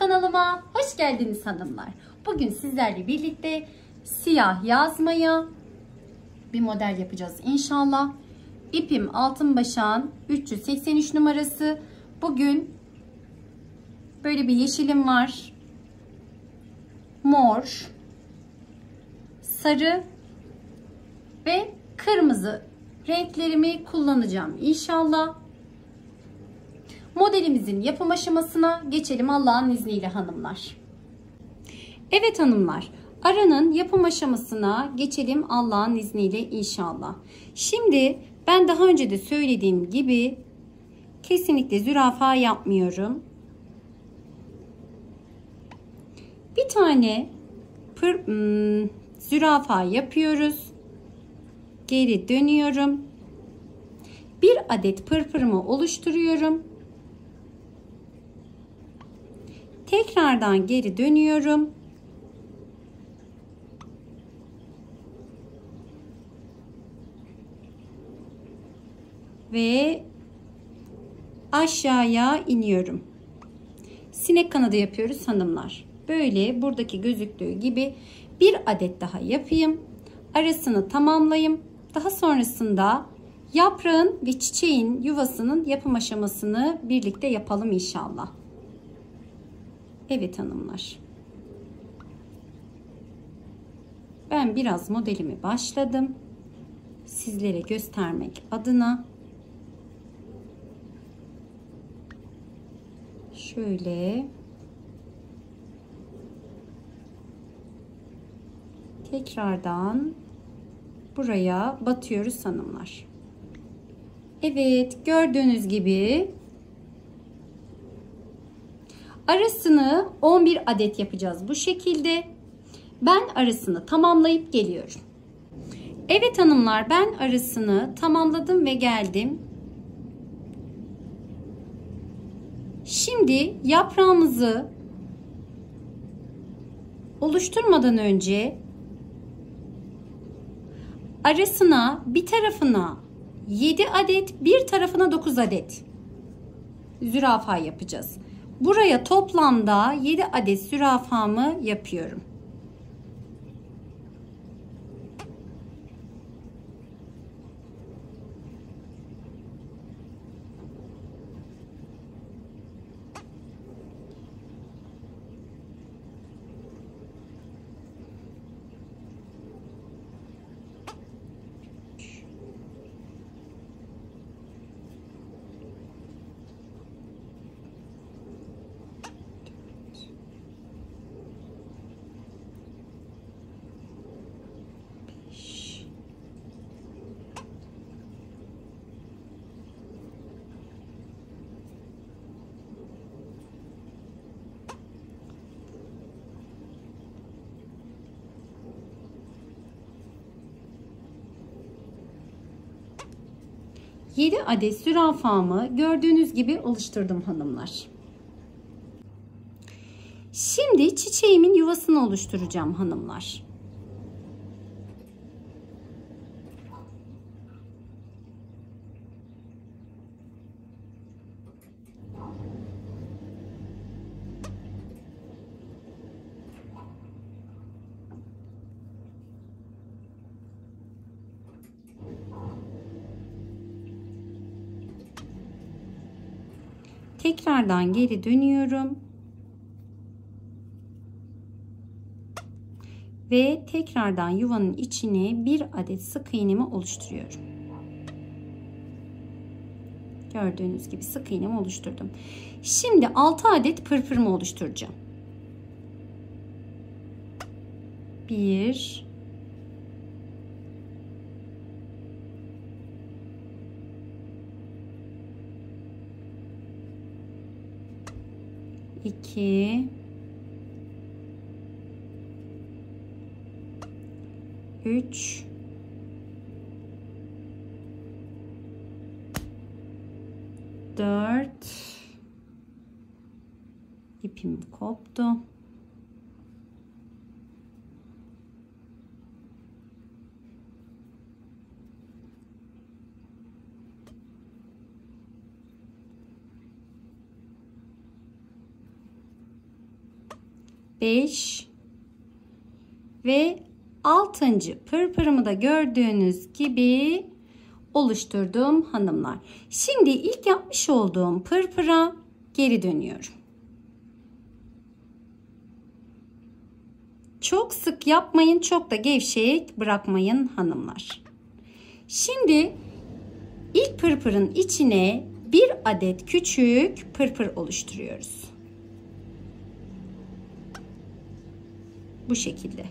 kanalıma hoş geldiniz hanımlar. Bugün sizlerle birlikte siyah yazmaya bir model yapacağız inşallah. İpim altın başağın 383 numarası. Bugün böyle bir yeşilim var. Mor, sarı ve kırmızı renklerimi kullanacağım inşallah. Modelimizin yapım aşamasına geçelim Allah'ın izniyle hanımlar. Evet hanımlar, aranın yapım aşamasına geçelim Allah'ın izniyle inşallah. Şimdi ben daha önce de söylediğim gibi kesinlikle zürafa yapmıyorum. Bir tane zürafa yapıyoruz. Geri dönüyorum. Bir adet pırpırımı oluşturuyorum. Tekrardan geri dönüyorum. Ve aşağıya iniyorum. Sinek kanadı yapıyoruz hanımlar. Böyle buradaki gözüktüğü gibi bir adet daha yapayım. Arasını tamamlayayım. Daha sonrasında yaprağın ve çiçeğin yuvasının yapım aşamasını birlikte yapalım inşallah. Evet hanımlar. Ben biraz modelimi başladım. Sizlere göstermek adına. Şöyle. Tekrardan buraya batıyoruz hanımlar. Evet, gördüğünüz gibi arasını 11 adet yapacağız bu şekilde. Ben arasını tamamlayıp geliyorum. Evet hanımlar, ben arasını tamamladım ve geldim. Şimdi yaprağımızı oluşturmadan önce arasına bir tarafına 7 adet, bir tarafına 9 adet zürafa yapacağız. Buraya toplamda 7 adet zürafamı yapıyorum. Yedi adet zürafamı gördüğünüz gibi oluşturdum hanımlar. Şimdi çiçeğimin yuvasını oluşturacağım hanımlar. Tekrardan geri dönüyorum. Ve tekrardan yuvanın içine bir adet sık iğnemi oluşturuyorum. Gördüğünüz gibi sık iğnemi oluşturdum. Şimdi 6 adet pırpırımı oluşturacağım. 1 2 3 4 ipim koptu. 5 ve 6. pırpırımı da gördüğünüz gibi oluşturdum hanımlar. Şimdi ilk yapmış olduğum pırpıra geri dönüyorum. Çok sık yapmayın, çok da gevşek bırakmayın hanımlar. Şimdi ilk pırpırın içine bir adet küçük pırpır oluşturuyoruz. Bu şekilde.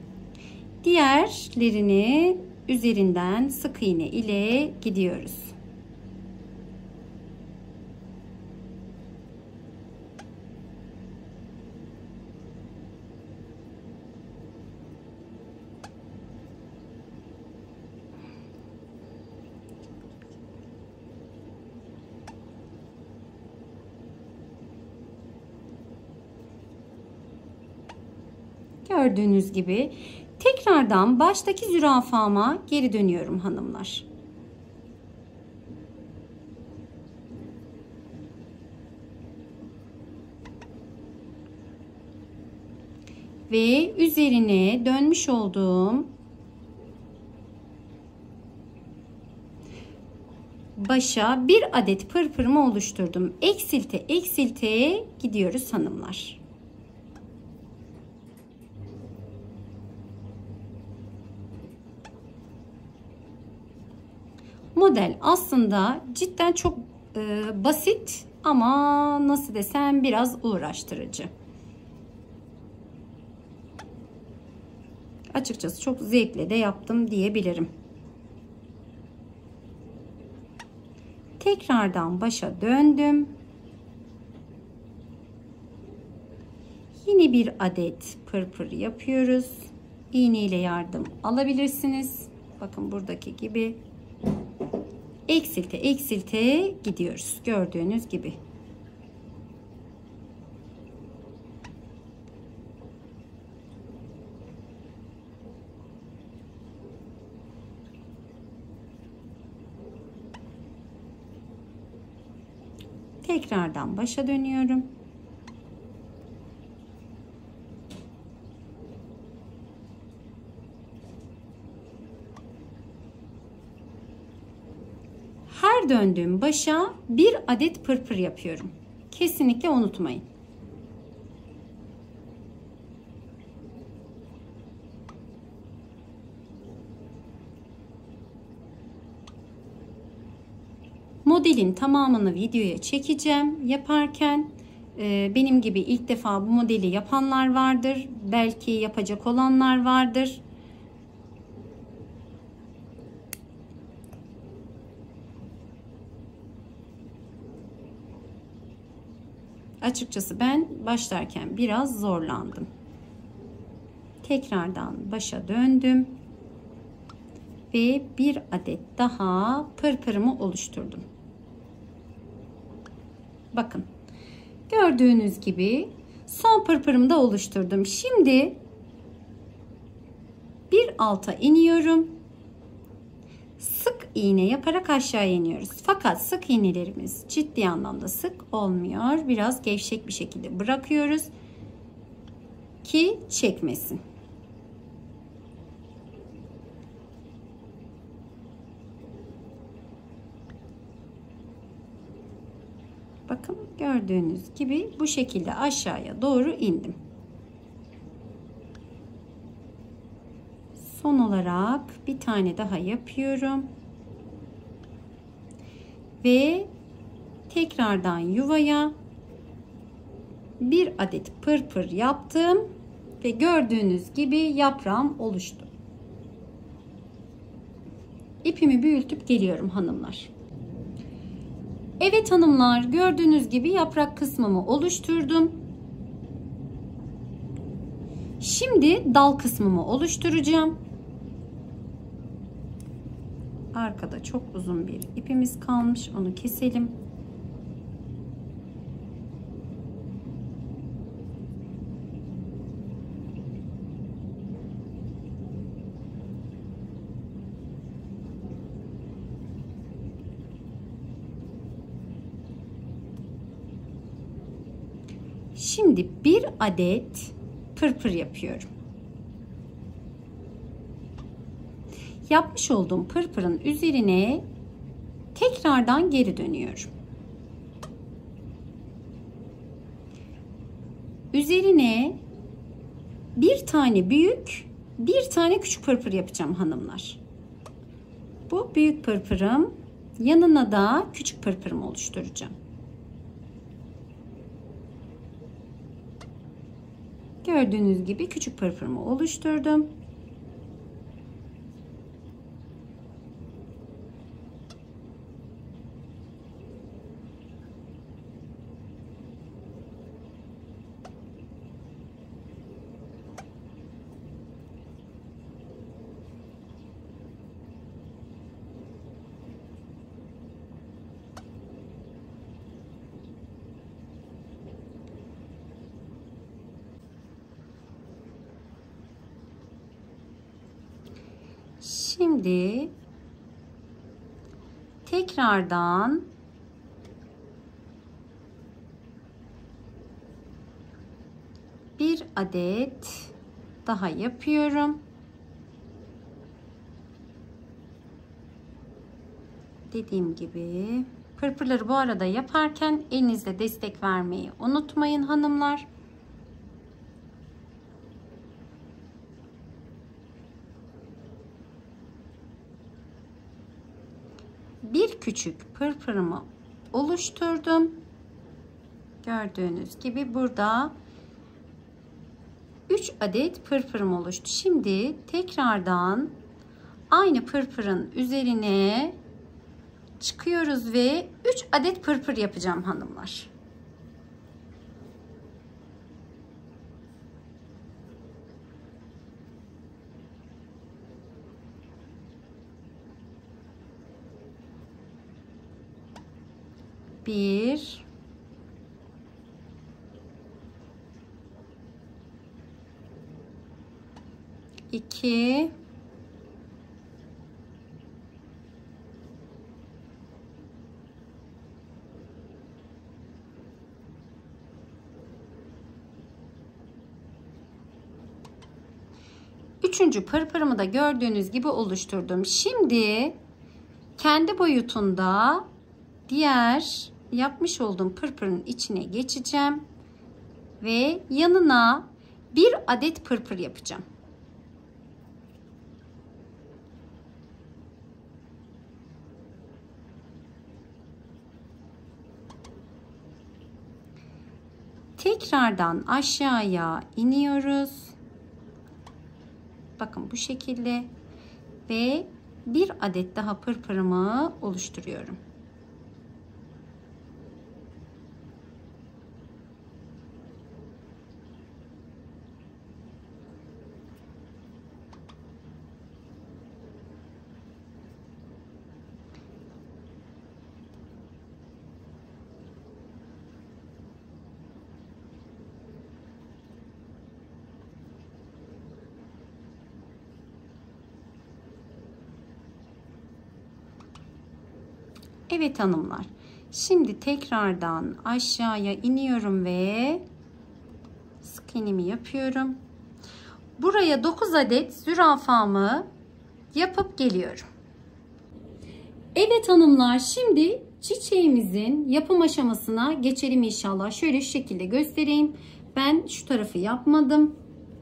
Diğerlerini üzerinden sık iğne ile gidiyoruz. Gördüğünüz gibi tekrardan baştaki zürafama geri dönüyorum hanımlar. Ve üzerine dönmüş olduğum başa bir adet pırpırımı oluşturdum. Eksilte eksilte gidiyoruz hanımlar. Model aslında cidden çok basit ama nasıl desem biraz uğraştırıcı. Açıkçası çok zevkle de yaptım diyebilirim. Tekrardan başa döndüm. Yine bir adet pırpır yapıyoruz. İğne ile yardım alabilirsiniz. Bakın buradaki gibi. Eksilte eksilte gidiyoruz. Gördüğünüz gibi. Tekrardan başa dönüyorum. Her döndüğüm başa bir adet pırpır yapıyorum. Kesinlikle unutmayın. Modelin tamamını videoya çekeceğim. Yaparken benim gibi ilk defa bu modeli yapanlar vardır. Belki yapacak olanlar vardır. Açıkçası ben başlarken biraz zorlandım. Tekrardan başa döndüm. Ve bir adet daha pırpırımı oluşturdum. Bakın. Gördüğünüz gibi son pırpırımı da oluşturdum. Şimdi bir alta iniyorum. Sık iğne yaparak aşağı iniyoruz. Fakat sık iğnelerimiz ciddi anlamda sık olmuyor. Biraz gevşek bir şekilde bırakıyoruz ki çekmesin. Bakın gördüğünüz gibi bu şekilde aşağıya doğru indim. Son olarak bir tane daha yapıyorum. Ve tekrardan yuvaya bir adet pırpır yaptım ve gördüğünüz gibi yaprağım oluştu. İpimi büyütüp geliyorum hanımlar. Evet hanımlar, gördüğünüz gibi yaprak kısmımı oluşturdum. Şimdi dal kısmımı oluşturacağım. Arkada çok uzun bir ipimiz kalmış, onu keselim. Şimdi bir adet pırpır yapıyorum. Yapmış olduğum pırpırın üzerine tekrardan geri dönüyorum. Üzerine bir tane büyük, bir tane küçük pırpır yapacağım hanımlar. Bu büyük pırpırım, yanına da küçük pırpırımı oluşturacağım. Gördüğünüz gibi küçük pırpırımı oluşturdum. Şimdi tekrardan bir adet daha yapıyorum. Dediğim gibi pırpırları bu arada yaparken elinizle destek vermeyi unutmayın hanımlar. Bir küçük pırpırımı oluşturdum. Gördüğünüz gibi burada 3 adet pırpırım oluştu. Şimdi tekrardan aynı pırpırın üzerine çıkıyoruz ve 3 adet pırpır yapacağım hanımlar. Bir, iki, üçüncü pırpırımı da gördüğünüz gibi oluşturdum. Şimdi kendi boyutunda diğer yapmış olduğum pırpırın içine geçeceğim ve yanına bir adet pırpır yapacağım. Tekrardan aşağıya iniyoruz. Bakın bu şekilde ve bir adet daha pırpırımı oluşturuyorum. Evet hanımlar. Şimdi tekrardan aşağıya iniyorum ve sık iğnemi yapıyorum. Buraya 9 adet zürafamı yapıp geliyorum. Evet hanımlar, şimdi çiçeğimizin yapım aşamasına geçelim inşallah. Şöyle şu şekilde göstereyim. Ben şu tarafı yapmadım.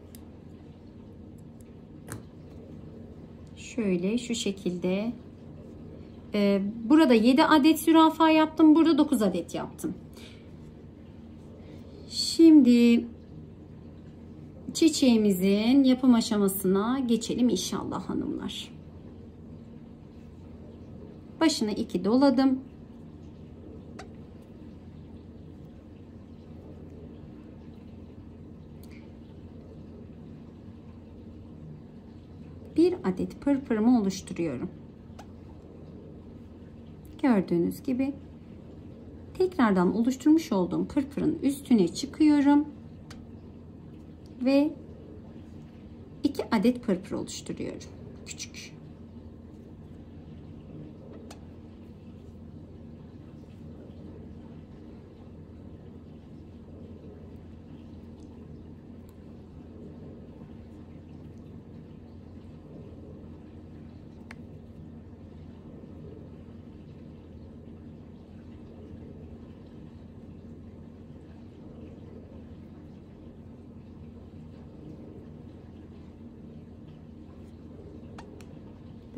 Şöyle şu şekilde. Burada 7 adet zürafa yaptım. Burada 9 adet yaptım. Şimdi çiçeğimizin yapım aşamasına geçelim inşallah hanımlar. Başına 2 doladım. Bir adet pırpırımı oluşturuyorum. Gördüğünüz gibi tekrardan oluşturmuş olduğum pırpırın üstüne çıkıyorum ve 2 adet pırpır oluşturuyorum. Küçük.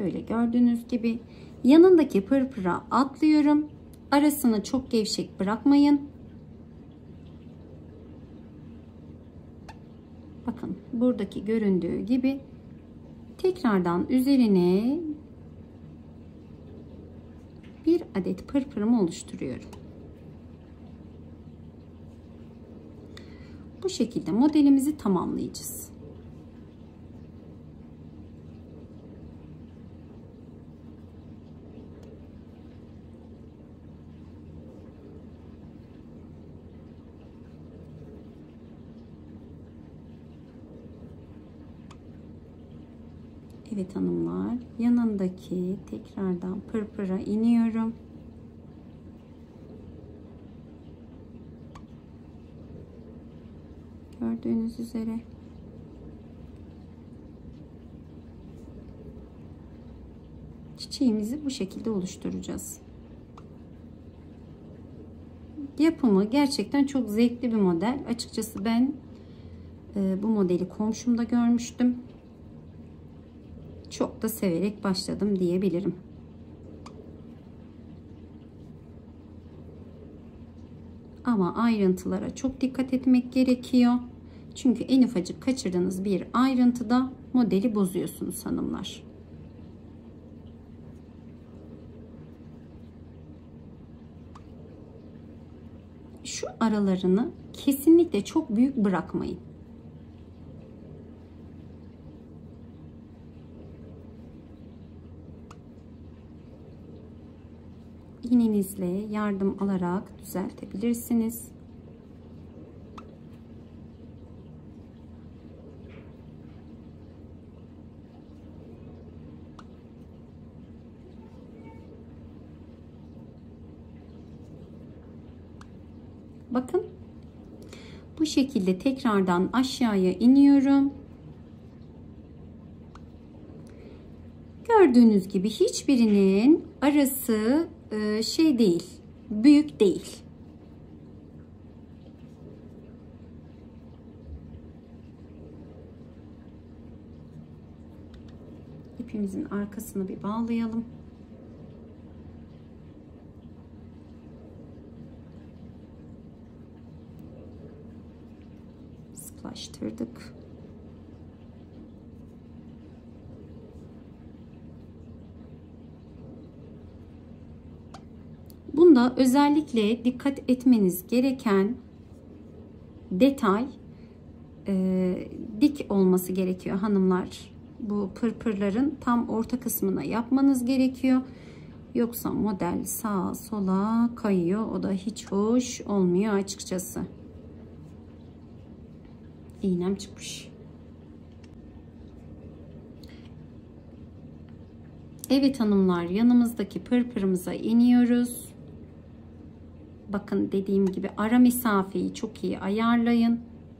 Böyle gördüğünüz gibi yanındaki pırpıra atlıyorum. Arasını çok gevşek bırakmayın. Bakın buradaki göründüğü gibi tekrardan üzerine bir adet pırpırımı oluşturuyorum. Bu şekilde modelimizi tamamlayacağız. Evet hanımlar, yanındaki tekrardan pırpıra iniyorum. Gördüğünüz üzere. Çiçeğimizi bu şekilde oluşturacağız. Yapımı gerçekten çok zevkli bir model. Açıkçası ben bu modeli komşumda görmüştüm. Çok da severek başladım diyebilirim. Ama ayrıntılara çok dikkat etmek gerekiyor. Çünkü en ufacık kaçırdığınız bir ayrıntıda modeli bozuyorsunuz hanımlar. Şu aralarını kesinlikle çok büyük bırakmayın. İğnenizle yardım alarak düzeltebilirsiniz. Bakın bu şekilde tekrardan aşağıya iniyorum. Gördüğünüz gibi hiçbirinin arası şey değil, büyük değil. İpimizin arkasını bir bağlayalım. Sıklaştırdık. Bunda özellikle dikkat etmeniz gereken detay dik olması gerekiyor hanımlar. Bu pırpırların tam orta kısmına yapmanız gerekiyor. Yoksa model sağa sola kayıyor. O da hiç hoş olmuyor açıkçası. İğnem çıkmış. Evet hanımlar, yanımızdaki pırpırımıza iniyoruz. Bakın dediğim gibi ara mesafeyi çok iyi ayarlayın.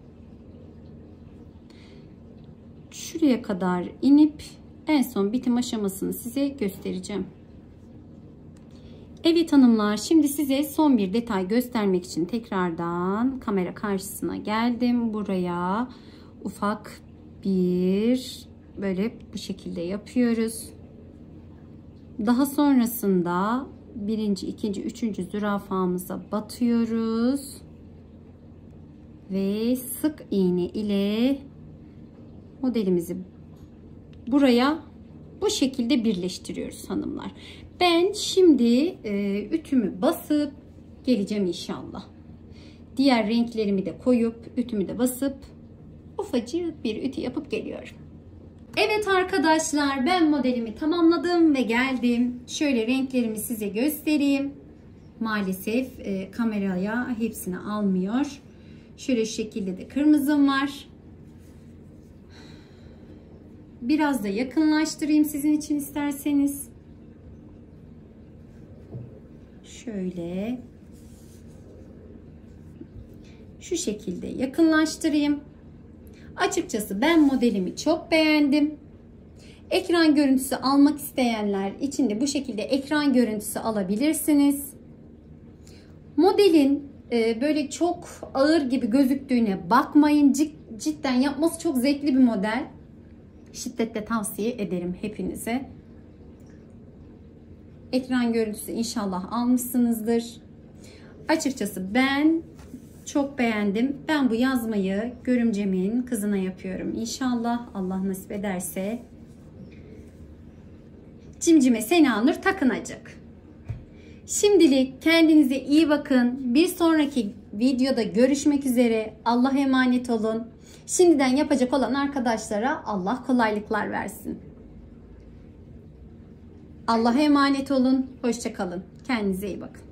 Şuraya kadar inip en son bitim aşamasını size göstereceğim. Evet hanımlar, şimdi size son bir detay göstermek için tekrardan kamera karşısına geldim. Buraya ufak bir böyle bu şekilde yapıyoruz. Daha sonrasında birinci, ikinci, üçüncü zürafamıza batıyoruz. Ve sık iğne ile modelimizi buraya bu şekilde birleştiriyoruz hanımlar. Ben şimdi ütümü basıp geleceğim inşallah. Diğer renklerimi de koyup ütümü de basıp ufacık bir ütü yapıp geliyorum. Evet arkadaşlar, ben modelimi tamamladım ve geldim. Şöyle renklerimi size göstereyim. Maalesef kameraya hepsini almıyor. Şöyle şu şekilde de kırmızım var. Biraz da yakınlaştırayım sizin için isterseniz. Şöyle şu şekilde yakınlaştırayım. Açıkçası ben modelimi çok beğendim. Ekran görüntüsü almak isteyenler için de bu şekilde ekran görüntüsü alabilirsiniz. Modelin böyle çok ağır gibi gözüktüğüne bakmayın. Cidden yapması çok zevkli bir model. Şiddetle tavsiye ederim hepinize. Ekran görüntüsü inşallah almışsınızdır. Açıkçası ben çok beğendim. Ben bu yazmayı görümcemin kızına yapıyorum. İnşallah Allah nasip ederse. Cimcime Senanur Takınacık. Şimdilik kendinize iyi bakın. Bir sonraki videoda görüşmek üzere. Allah'a emanet olun. Şimdiden yapacak olan arkadaşlara Allah kolaylıklar versin. Allah'a emanet olun. Hoşça kalın. Kendinize iyi bakın.